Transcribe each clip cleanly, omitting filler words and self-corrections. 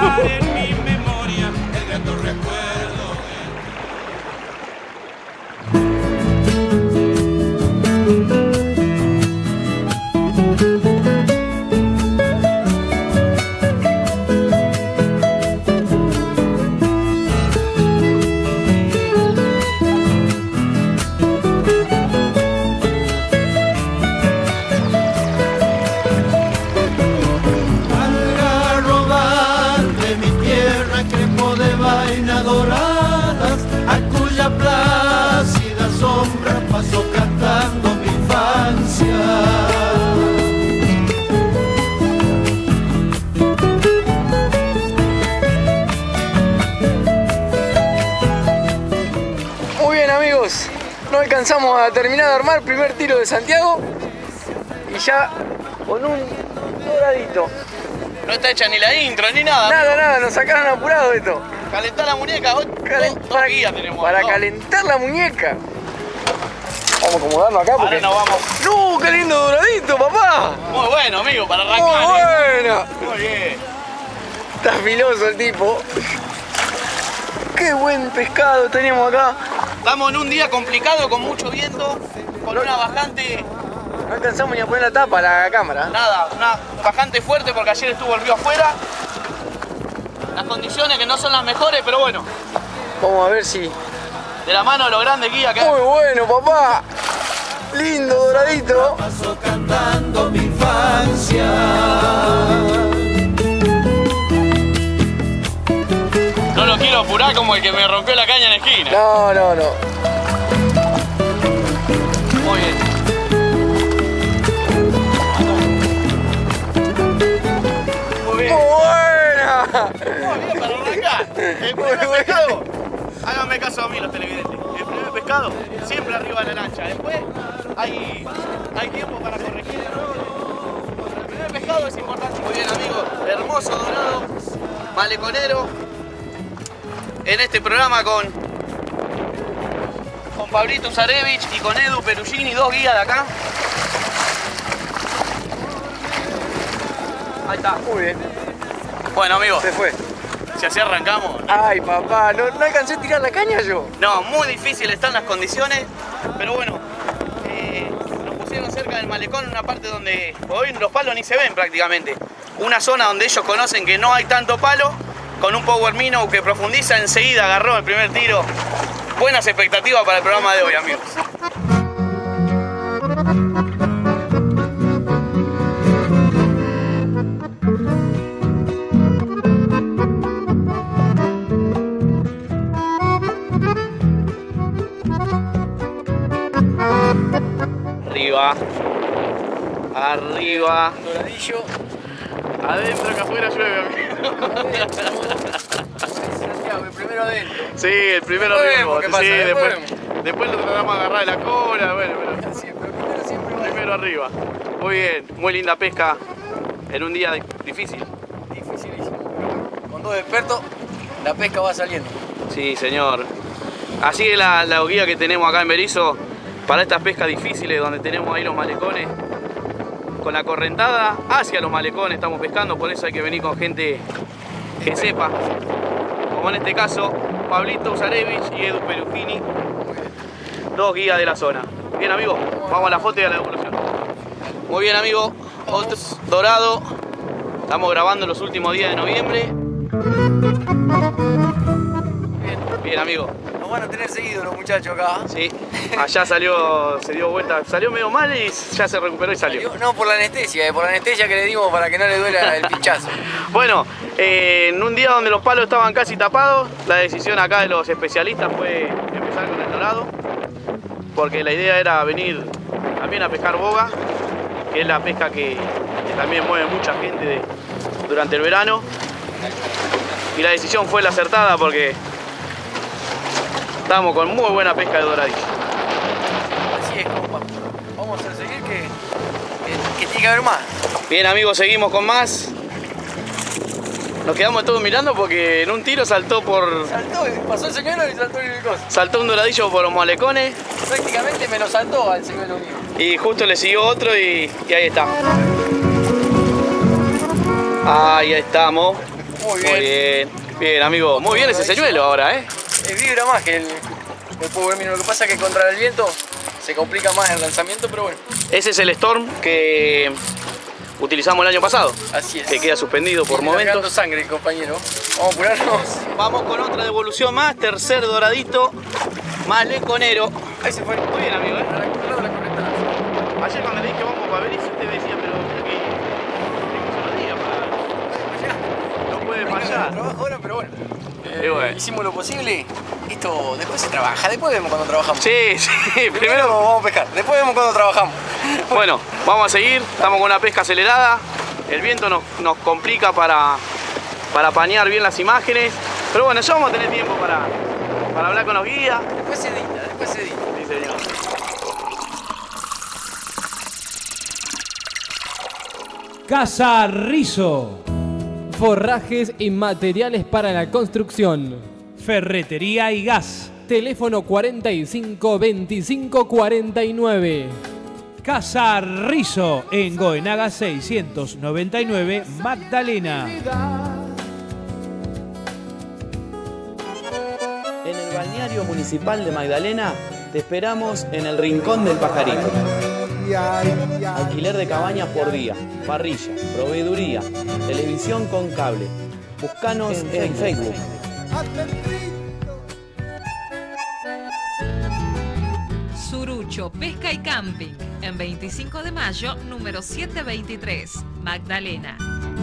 quedar en mi memoria el grato recuerdo. Paso cantando mi infancia. Muy bien, amigos, no alcanzamos a terminar de armar el primer tiro de Santiago y ya con un doradito. No está hecha ni la intro ni nada. Nada, nos sacaron apurado esto. Calentar la muñeca, dos guías tenemos. Para calentar la muñeca. Vamos a acomodarlo acá porque... Ahora nos vamos. ¡No! ¡Qué lindo doradito, papá! Muy bueno, amigo, para arrancar. ¡Muy bueno! Muy bien. Está filoso el tipo. ¡Qué buen pescado tenemos acá! Estamos en un día complicado, con mucho viento, con una bajante... No alcanzamos ni a poner la tapa a la cámara. Nada, una bajante fuerte porque ayer estuvo el río afuera. Las condiciones que no son las mejores, pero bueno. Vamos a ver si... De la mano de los grandes guías que hay. Muy bueno, papá. Lindo doradito. Paso cantando mi infancia. No lo quiero apurar como el que me rompió la caña en la esquina. No. Muy bien. Muy bien. Muy buena. Muy bien para arrancar. El primer pescado. Háganme caso a mí los televidentes. El primer pescado siempre arriba de la lancha. Después hay tiempo para corregir errores. El primer pescado es importante. Muy bien, amigos. Hermoso dorado, maleconero. En este programa con Pablito Zarevich y con Edu Perugini, dos guías de acá. Ahí está. Muy bien. Bueno, amigos. Se fue. Si así arrancamos. Ay, papá, no alcancé a tirar la caña yo. No, muy difícil están las condiciones, pero bueno, nos pusieron cerca del malecón, en una parte donde hoy los palos ni se ven prácticamente. Una zona donde ellos conocen que no hay tanto palo, con un power minnow que profundiza enseguida, agarró el primer tiro. Buenas expectativas para el programa de hoy, amigos. Arriba. Doradillo. Adentro, que afuera llueve, amigo. Santiago, el primero adentro. Sí, el primero Después arriba. vemos qué pasa, Sí, después después lo tratamos de agarrar de la cola. Bueno. Siempre Primero arriba. Muy bien, muy linda pesca en un día difícil. dificilísimo. Con dos expertos, la pesca va saliendo. Sí, señor. Así es la guía que tenemos acá en Berizo para estas pescas difíciles donde tenemos ahí los malecones. Con la correntada hacia los malecones estamos pescando, por eso hay que venir con gente que sepa. Como en este caso, Pablito Zarevich y Edu Perugini, dos guías de la zona. Bien, amigos, vamos a la foto y a la devolución. Muy bien, amigos, otro dorado. Estamos grabando los últimos días de noviembre. Bien, amigos. Nos van a tener seguidos los muchachos acá. Sí, allá se dio vuelta, salió medio mal y ya se recuperó y salió. No, por la anestesia que le dimos para que no le duela el pinchazo. Bueno, en un día donde los palos estaban casi tapados, la decisión acá de los especialistas fue empezar con el dorado, porque la idea era venir también a pescar boga, que es la pesca que también mueve mucha gente durante el verano. Y la decisión fue la acertada porque estamos con muy buena pesca de doradillo. Así es, compa. Vamos a seguir que tiene que haber más. Bien, amigos, seguimos con más. Nos quedamos todos mirando porque en un tiro saltó Pasó el señuelo y saltó el cosa. saltó un doradillo por los malecones Prácticamente me lo saltó al señuelo mío. y justo le siguió otro y ahí está. Ahí estamos. Muy bien. Muy bien. Bien, amigo. Muy bien ese señuelo ahora, ¿eh? Vibra más que el Power Mino. Lo que pasa es que contra el viento se complica más el lanzamiento, pero bueno. Ese es el Storm que utilizamos el año pasado. Así es. Que queda suspendido por momentos. Largando sangre, compañero. Vamos a apurarnos. Vamos con otra devolución más. Tercer doradito. Maleconero. Ahí se fue. Muy bien, amigo, ¿eh? A la correcta. Ayer cuando le dije vamos para Berizo, usted me decía, pero creo que tengo solo día para... No puede fallar. Trabajo ahora, pero bueno. Bueno. Hicimos lo posible. Esto después se trabaja. Después vemos cuando trabajamos. Sí, sí. Primero vamos a pescar. Después vemos cuando trabajamos. Bueno, vamos a seguir. Estamos con una pesca acelerada. El viento nos complica para apañar bien las imágenes. Pero bueno, ya vamos a tener tiempo para hablar con los guías. Después se edita, después se edita. Sí, señor. Casa Rizo. Forrajes y materiales para la construcción. Ferretería y gas. Teléfono 45 25 49. Casa Rizo en Goenaga 699, Magdalena. En el balneario municipal de Magdalena te esperamos en el Rincón del Pajarito. Alquiler de cabañas por día, parrilla, proveeduría, televisión con cable. Búscanos en Facebook. Surucho, Pesca y Camping, en 25 de mayo, número 723, Magdalena.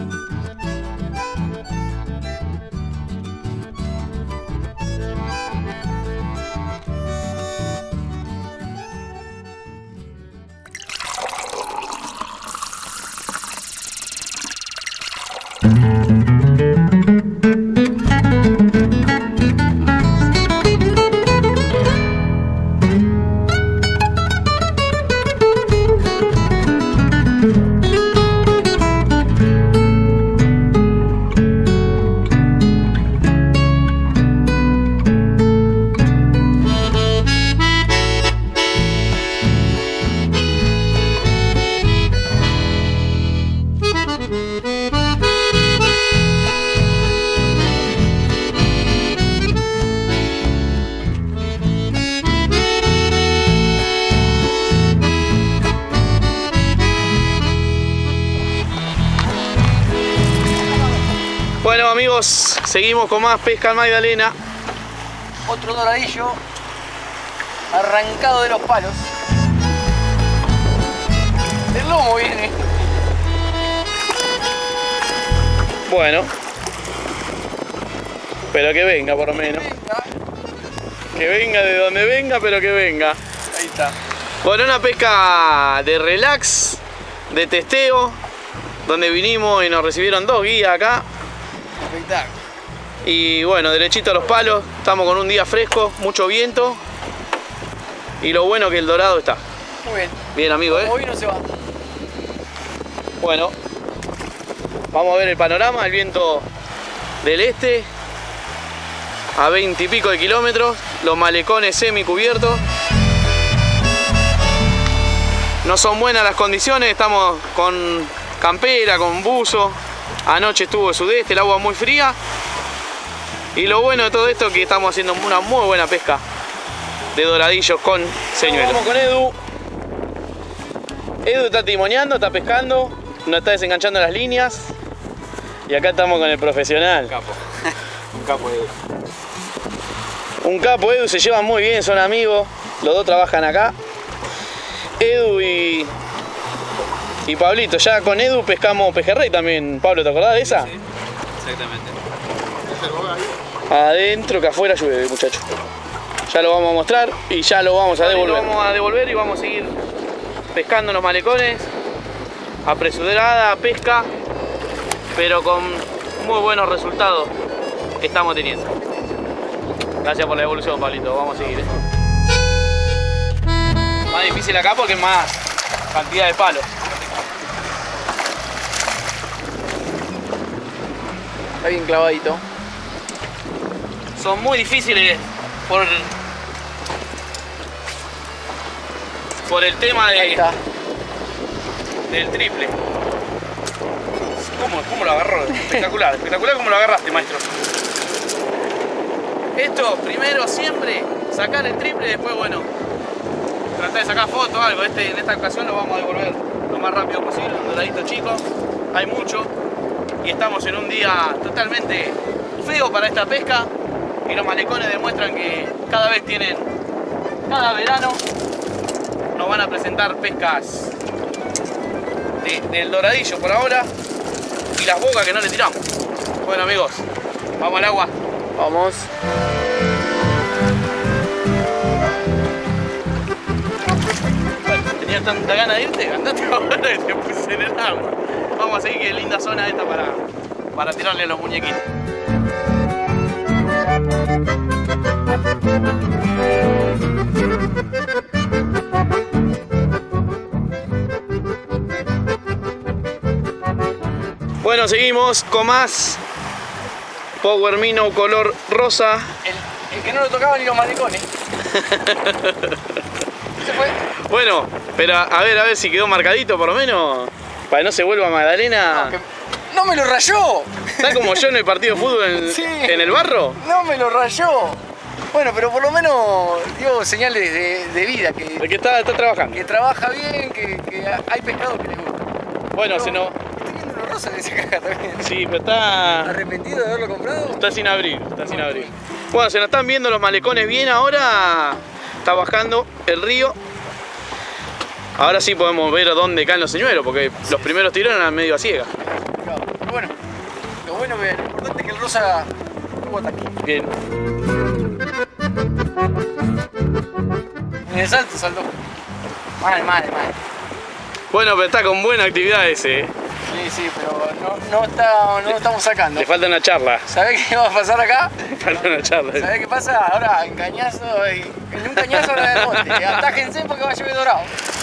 Bueno, amigos, seguimos con más pesca en Magdalena. Otro doradillo arrancado de los palos. El lomo viene. Bueno, pero que venga por lo menos. Que venga de donde venga, pero que venga. Ahí está. Bueno, una pesca de relax, de testeo, donde vinimos y nos recibieron dos guías acá. Espectáculo. Y bueno, derechito a los palos, estamos con un día fresco, mucho viento. Y lo bueno que el dorado está. Muy bien. Bien, amigo, ¿eh? Como vino se va. Bueno, vamos a ver el panorama, el viento del este, a 20 y pico de kilómetros, los malecones semicubiertos. No son buenas las condiciones, estamos con campera, con buzo. Anoche estuvo sudeste, el agua muy fría. Y lo bueno de todo esto es que estamos haciendo una muy buena pesca de doradillos con señuelos. Vamos con Edu. Edu está timoneando, está pescando, nos está desenganchando las líneas. Y acá estamos con el profesional. Un capo. Un capo Edu. Un capo, Edu, se llevan muy bien, son amigos. Los dos trabajan acá. Edu y Pablito, ya con Edu pescamos pejerrey también. Pablo, ¿te acordás de esa? Sí, exactamente. Adentro que afuera llueve, muchacho. Ya lo vamos a mostrar y ya lo vamos a devolver. Lo vamos a devolver y vamos a seguir pescando en los malecones. Apresurada pesca, pero con muy buenos resultados que estamos teniendo. Gracias por la devolución, Pablito. Vamos a seguir. Más difícil acá porque es más cantidad de palos. Está bien clavadito. Son muy difíciles por el tema Ahí está. del triple. ¿Cómo lo agarró? Espectacular, espectacular como lo agarraste, maestro. Esto, primero siempre, sacar el triple y después, bueno, tratar de sacar fotos o algo. En esta ocasión lo vamos a devolver lo más rápido posible, un doradito chico. Hay mucho y estamos en un día totalmente feo para esta pesca y los malecones demuestran que cada verano nos van a presentar pescas del doradillo por ahora y las bocas que no le tiramos. Bueno amigos, vamos al agua. Vamos. Bueno, tenías tanta gana de irte, andate ahora que te puse en el agua. Vamos a seguir, que linda zona esta para tirarle a los muñequitos. Bueno, seguimos con más Power Minnow color rosa. El que no lo tocaban ni los malecones. Se fue. Bueno, pero a ver si quedó marcadito por lo menos. Para que no se vuelva Magdalena. ¡No me lo rayó! ¿Está como yo en el partido de fútbol Sí. en el barro? ¡No me lo rayó! Bueno, pero por lo menos dio señales de vida, El que está trabajando. que trabaja bien, que hay pescado que le gusta. Bueno, No, se nos... Estoy viendo uno rosa en esa caja también. Sí, pero está... ¿Arrepentido de haberlo comprado? Está sin abrir, está sin abrir. Bueno, se nos están viendo los malecones bien ahora. Está bajando el río. Ahora sí podemos ver dónde caen los señuelos, porque los primeros tiros eran medio a ciega. Pero bueno, lo importante es que el rosa tuvo ataque. Bien. En el salto saltó. Mal. Bueno, pero está con buena actividad ese. Sí, pero no lo estamos sacando. Le falta una charla. ¿Sabés qué va a pasar acá? Le falta una charla. ¿Sabés qué pasa? Ahora en un cañazo ahora del monte. Atájense porque va a llover dorado.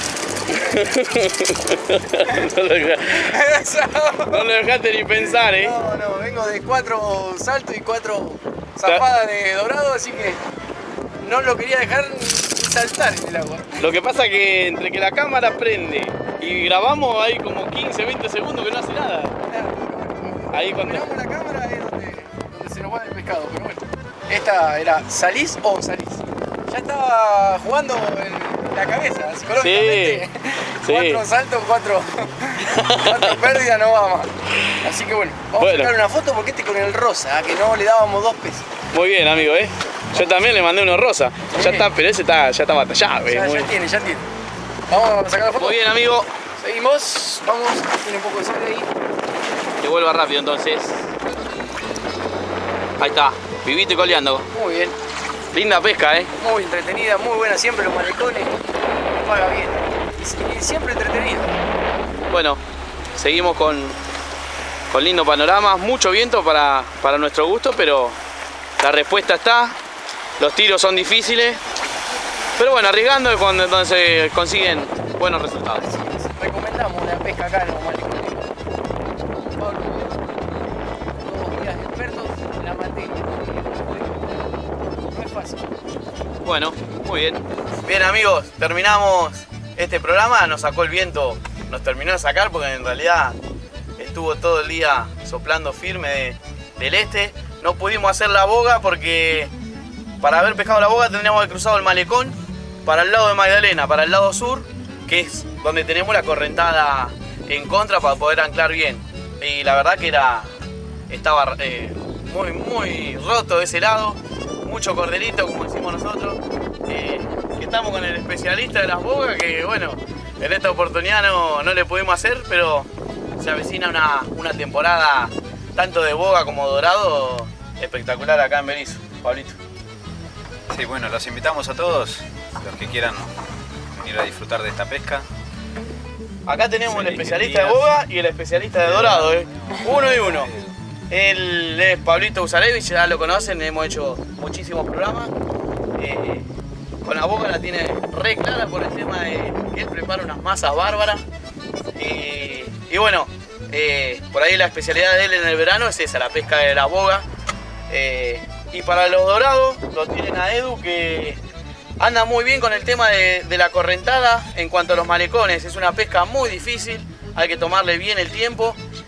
No lo dejaste ni pensar, No, vengo de 4 saltos y 4 zafadas de dorado, así que no lo quería dejar ni saltar en el agua. Lo que pasa que entre que la cámara prende y grabamos hay como 15, 20 segundos que no hace nada. Ahí cuando... Miramos la cámara es donde se nos va el pescado, pero bueno. Esta era ¿salís o salís? Ya estaba jugando en la cabeza, psicológicamente. Sí. 4 saltos, 4 pérdidas, no va más. Así que bueno, vamos a sacar una foto porque con el rosa, que no le dábamos 2 pesos. Muy bien, amigo, Yo también le mandé uno rosa. Sí. Ya está, pero ese ya está batallado, Ya tiene. Vamos a sacar la foto. Muy bien, amigo. Seguimos, vamos, tiene un poco de sangre ahí. Que vuelva rápido entonces. Ahí está, vivito y coleando. Muy bien, Linda pesca, muy entretenida, muy buena siempre los malecones. Paga bien. Y siempre entretenido. Bueno, seguimos con lindo panorama. Mucho viento para nuestro gusto, pero la respuesta está. Los tiros son difíciles. Pero bueno, arriesgando es cuando se consiguen buenos resultados. Recomendamos la pesca acá en los malecones. Pablo, todos guías expertos en la materia. No es fácil. Bueno, muy bien. Bien amigos, terminamos este programa. Nos sacó el viento, nos terminó de sacar porque en realidad estuvo todo el día soplando firme del este. No pudimos hacer la boga porque para haber pescado la boga tendríamos que haber cruzado el malecón para el lado de Magdalena, para el lado sur, que es donde tenemos la correntada en contra para poder anclar bien. Y la verdad que estaba muy roto de ese lado, mucho corderito como decimos nosotros. Estamos con el especialista de las bogas que bueno, en esta oportunidad no le pudimos hacer, pero se avecina una temporada tanto de boga como dorado espectacular acá en Berisso. Pablito. Sí, bueno, los invitamos a todos los que quieran venir a disfrutar de esta pesca. Acá tenemos el especialista de boga y el especialista de dorado, uno y uno. Él es Pablito Usarevich, ya lo conocen, hemos hecho muchísimos programas. Con la boga la tiene re clara por el tema de que él prepara unas masas bárbaras. Y bueno, por ahí la especialidad de él en el verano es esa, la pesca de la boga. Y para los dorados lo tienen a Edu, que anda muy bien con el tema de la correntada en cuanto a los malecones. Es una pesca muy difícil, hay que tomarle bien el tiempo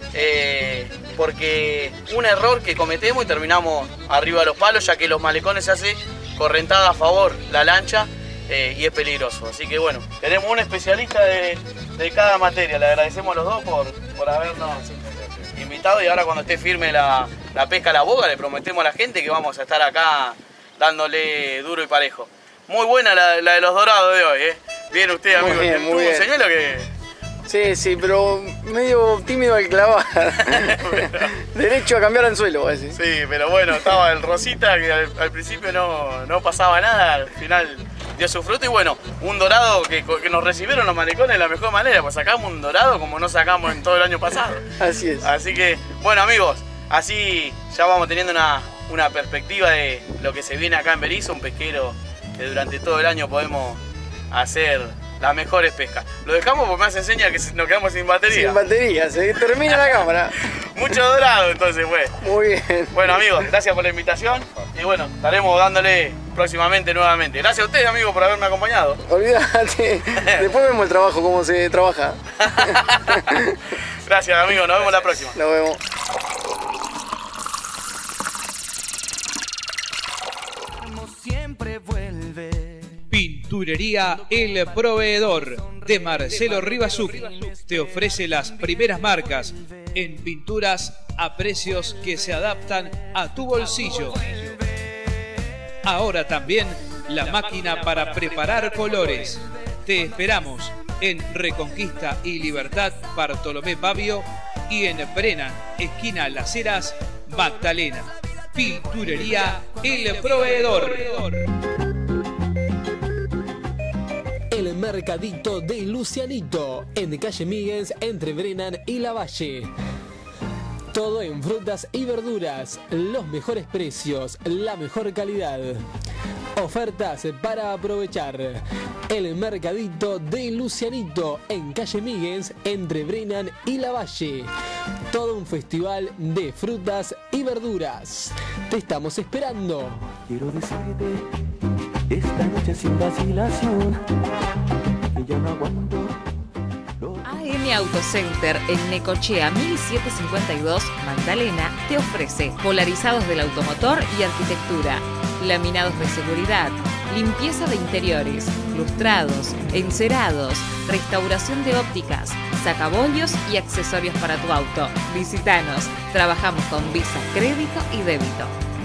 porque un error que cometemos y terminamos arriba de los palos, ya que los malecones se hace correntada a favor la lancha y es peligroso. Así que bueno, tenemos un especialista de cada materia. Le agradecemos a los dos por habernos invitado, y ahora cuando esté firme la pesca a la boga le prometemos a la gente que vamos a estar acá dándole duro y parejo. Muy buena la de los dorados de hoy, ¿eh? Bien usted, amigo. Muy bien, muy bien. Señalo que... Sí, pero medio tímido al clavar. Derecho a cambiar anzuelo, voy a decir. Sí, pero bueno, estaba el Rosita que al principio no pasaba nada, al final dio su fruto, y bueno, un dorado que nos recibieron los malecones de la mejor manera, pues sacamos un dorado como no sacamos en todo el año pasado. Así es. Así que, bueno amigos, así ya vamos teniendo una perspectiva de lo que se viene acá en Berisso, un pesquero que durante todo el año podemos hacer las mejores pescas. Lo dejamos porque más enseña que nos quedamos sin batería. Sin batería, se termina la cámara. Mucho dorado entonces fue. Muy bien. Bueno amigos, gracias por la invitación y bueno, estaremos dándole próximamente nuevamente. Gracias a ustedes amigos por haberme acompañado. Olvídate, después vemos el trabajo, cómo se trabaja. Gracias amigos, nos vemos la próxima. Nos vemos. Siempre vuelve. Pinturería El Proveedor de Marcelo Rivazuk te ofrece las primeras marcas en pinturas a precios que se adaptan a tu bolsillo. Ahora también la máquina para preparar colores. Te esperamos en Reconquista y Libertad Bartolomé Pavio y en Brennan, esquina Las Heras, Magdalena. Pinturería El Proveedor. El Mercadito de Lucianito, en calle Míguez, entre Brennan y Lavalle. Todo en frutas y verduras, los mejores precios, la mejor calidad. Ofertas para aprovechar. El Mercadito de Lucianito, en calle Míguez, entre Brennan y Lavalle. Todo un festival de frutas y verduras. Te estamos esperando. Quiero decirte esta noche sin vacilación que ya no aguanto. AM Auto Center en Necochea 1752, Magdalena, te ofrece polarizados del automotor y arquitectura, laminados de seguridad, limpieza de interiores, lustrados, encerados, restauración de ópticas, sacabollos y accesorios para tu auto. Visítanos, trabajamos con Visa, crédito y débito.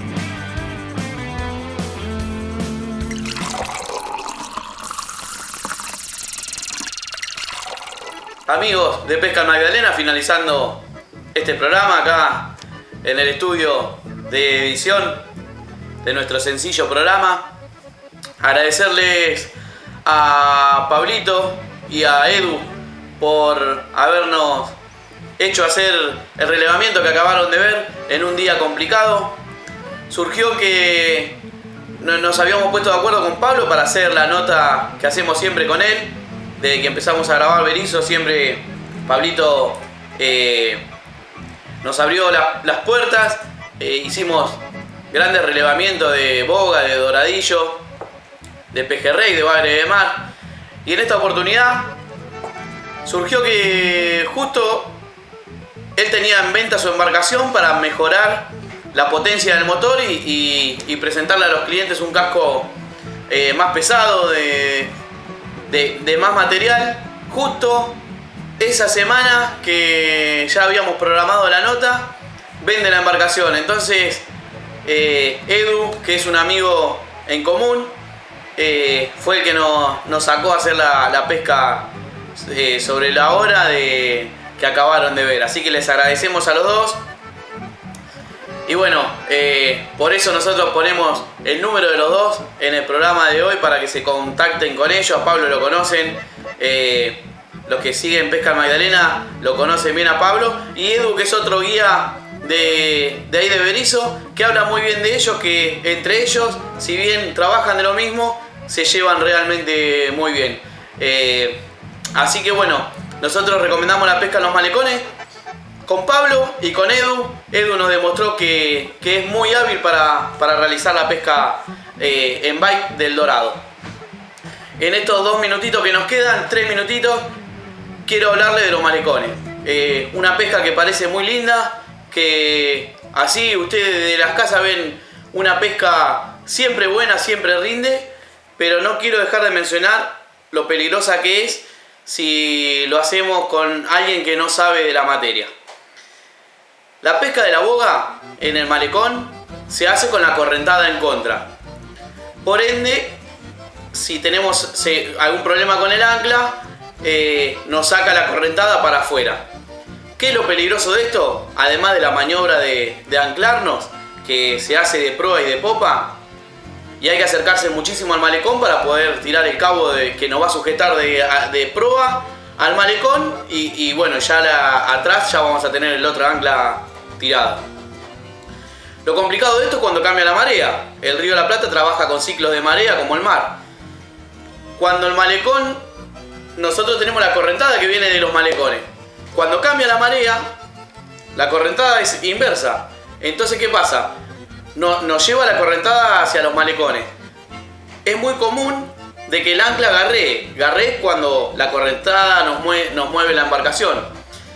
Amigos de Pesca Magdalena, finalizando este programa acá en el estudio de edición de nuestro sencillo programa. Agradecerles a Pablito y a Edu por habernos hecho hacer el relevamiento que acabaron de ver en un día complicado. Surgió que nos habíamos puesto de acuerdo con Pablo para hacer la nota que hacemos siempre con él. Desde que empezamos a grabar Berisso, siempre Pablito nos abrió las puertas. Hicimos grandes relevamientos de boga, de doradillo, de pejerrey, de bagre de mar. Y en esta oportunidad surgió que justo él tenía en venta su embarcación para mejorar la potencia del motor y presentarle a los clientes un casco más pesado, de más material. Justo esa semana que ya habíamos programado la nota, vende la embarcación. Entonces Edu, que es un amigo en común, fue el que nos sacó a hacer la pesca sobre la hora que acabaron de ver. Así que les agradecemos a los dos. Y bueno, por eso nosotros ponemos el número de los dos en el programa de hoy para que se contacten con ellos. A Pablo lo conocen, los que siguen Pesca Magdalena lo conocen bien a Pablo. Y Edu, que es otro guía de ahí de Berisso, que habla muy bien de ellos, que entre ellos, si bien trabajan de lo mismo, se llevan realmente muy bien. Así que bueno, nosotros recomendamos la pesca en los malecones con Pablo y con Edu. Edu nos demostró que es muy hábil para realizar la pesca en bike del dorado. En estos 2 minutitos que nos quedan, 3 minutitos, quiero hablarle de los malecones. Una pesca que parece muy linda, que así ustedes de las casas ven una pesca siempre buena, siempre rinde, pero no quiero dejar de mencionar lo peligrosa que es si lo hacemos con alguien que no sabe de la materia. La pesca de la boga en el malecón se hace con la correntada en contra. Por ende, si tenemos algún problema con el ancla, nos saca la correntada para afuera. ¿Qué es lo peligroso de esto? Además de la maniobra de anclarnos, que se hace de proa y de popa, y hay que acercarse muchísimo al malecón para poder tirar el cabo que nos va a sujetar de proa al malecón, y bueno, ya atrás ya vamos a tener el otro ancla tirado. Lo complicado de esto es cuando cambia la marea. El Río de la Plata trabaja con ciclos de marea como el mar. Cuando el malecón, nosotros tenemos la correntada que viene de los malecones. Cuando cambia la marea, la correntada es inversa. Entonces, ¿qué pasa? Nos lleva la correntada hacia los malecones. Es muy común de que el ancla garree. Garree cuando la correntada nos mueve la embarcación.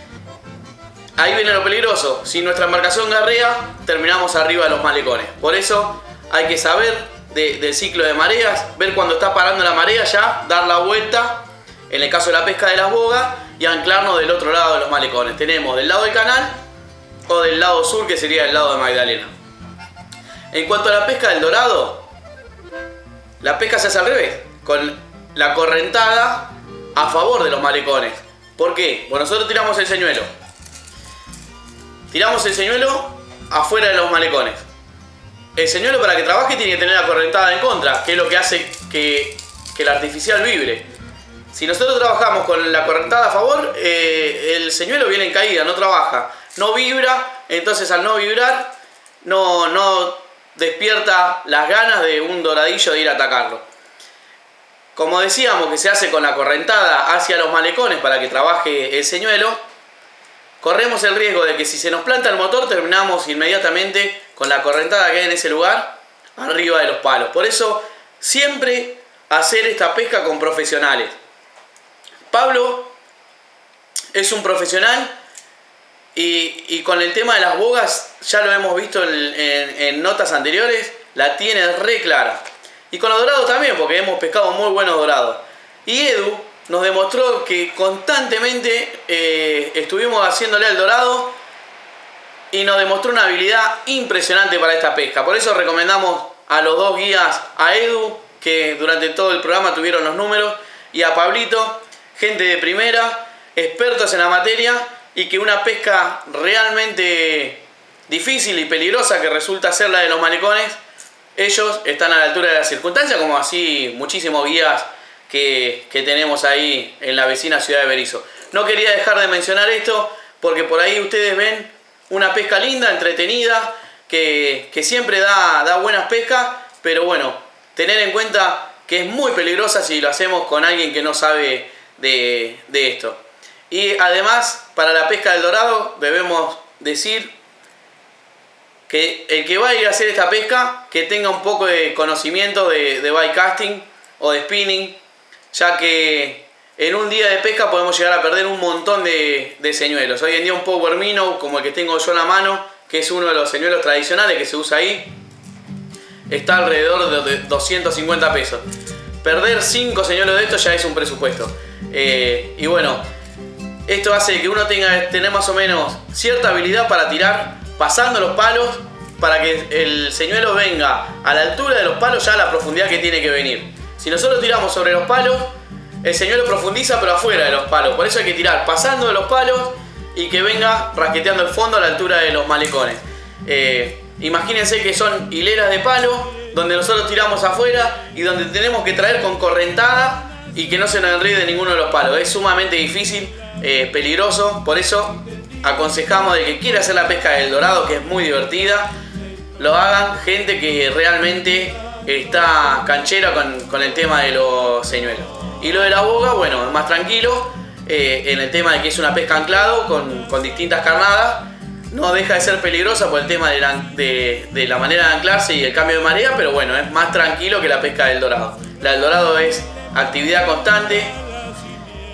Ahí viene lo peligroso. Si nuestra embarcación garrea, terminamos arriba de los malecones. Por eso hay que saber del ciclo de mareas, ver cuando está parando la marea ya, dar la vuelta, en el caso de la pesca de las bogas, y anclarnos del otro lado de los malecones. Tenemos del lado del canal o del lado sur, que sería el lado de Magdalena. En cuanto a la pesca del dorado, la pesca se hace al revés, con la correntada a favor de los malecones. ¿Por qué? Bueno, nosotros tiramos el señuelo. Tiramos el señuelo afuera de los malecones. El señuelo, para que trabaje, tiene que tener la correntada en contra, que es lo que hace que el artificial vibre. Si nosotros trabajamos con la correntada a favor, el señuelo viene en caída, no trabaja, no vibra. Entonces, al no vibrar, no despierta las ganas de un doradillo de ir a atacarlo. Como decíamos, que se hace con la correntada hacia los malecones para que trabaje el señuelo, corremos el riesgo de que si se nos planta el motor, terminamos inmediatamente con la correntada que hay en ese lugar arriba de los palos. Por eso, siempre hacer esta pesca con profesionales. Pablo es un profesional y con el tema de las bogas, ya lo hemos visto en notas anteriores, la tiene re clara. Y con los dorados también, porque hemos pescado muy buenos dorados. Y Edu nos demostró que constantemente estuvimos haciéndole al dorado y nos demostró una habilidad impresionante para esta pesca. Por eso recomendamos a los dos guías, a Edu, que durante todo el programa tuvieron los números, y a Pablito, gente de primera, expertos en la materia, y que una pesca realmente difícil y peligrosa que resulta ser la de los malecones, ellos están a la altura de las circunstancias, como así muchísimos guías que tenemos ahí en la vecina ciudad de Berisso. No quería dejar de mencionar esto porque por ahí ustedes ven una pesca linda, entretenida, que siempre da buenas pescas, pero bueno, tener en cuenta que es muy peligrosa si lo hacemos con alguien que no sabe de esto. Y además, para la pesca del dorado debemos decir que el que va a ir a hacer esta pesca, que tenga un poco de conocimiento de bait casting o de spinning, ya que en un día de pesca podemos llegar a perder un montón de señuelos. Hoy en día un power minnow, como el que tengo yo en la mano, que es uno de los señuelos tradicionales que se usa ahí, está alrededor de 250 pesos. Perder 5 señuelos de estos ya es un presupuesto. Y bueno, esto hace que uno tenga que tener más o menos cierta habilidad para tirar pasando los palos, para que el señuelo venga a la altura de los palos ya a la profundidad que tiene que venir. Si nosotros tiramos sobre los palos, el señuelo profundiza pero afuera de los palos. Por eso hay que tirar pasando de los palos y que venga rasqueteando el fondo a la altura de los malecones. Imagínense que son hileras de palos donde nosotros tiramos afuera y donde tenemos que traer con correntada y que no se nos enrede ninguno de los palos. Es sumamente difícil, peligroso. Por eso aconsejamos de que quiera hacer la pesca del dorado, que es muy divertida, lo hagan gente que realmente está canchera con el tema de los señuelos. Y lo de la boga, bueno, es más tranquilo en el tema de que es una pesca anclado con distintas carnadas. No deja de ser peligrosa por el tema de la manera de anclarse y el cambio de marea, pero bueno, es más tranquilo que la pesca del dorado. La del dorado es actividad constante,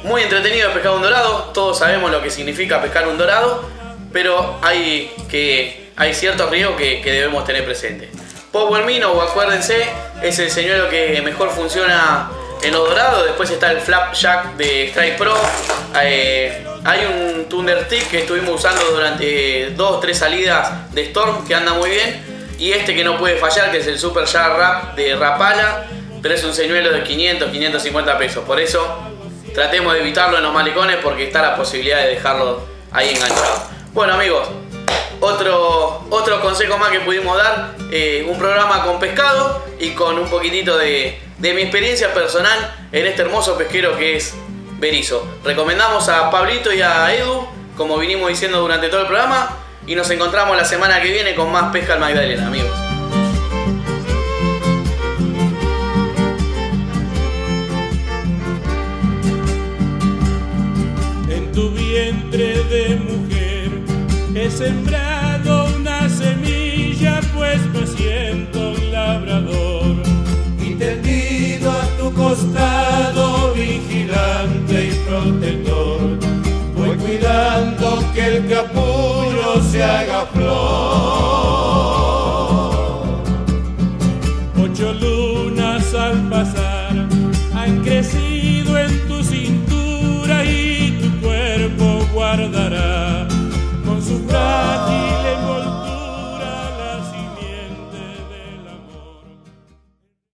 muy entretenido pescar un dorado. Todos sabemos lo que significa pescar un dorado, pero hay ciertos riesgos que debemos tener presentes. Power Minnow, acuérdense, es el señuelo que mejor funciona en los dorados. Después está el Flapjack de Strike Pro. Hay un Thunder Tick que estuvimos usando durante 2 o 3 salidas de Storm que anda muy bien. Y este que no puede fallar, que es el Super Jar Rap de Rapala, pero es un señuelo de 500, 550 pesos. Por eso tratemos de evitarlo en los malecones porque está la posibilidad de dejarlo ahí enganchado. Bueno amigos, otro consejo más que pudimos dar, un programa con pescado y con un poquitito de mi experiencia personal en este hermoso pesquero que es Berisso. Recomendamos a Pablito y a Edu, como vinimos diciendo durante todo el programa, y nos encontramos la semana que viene con más Pesca al Magdalena, amigos. En tu vientre de mujer he sembrado una semilla, pues me siento un labrador. Y tendido a tu costado, vigilante y protector, voy cuidando que el capullo se haga flor.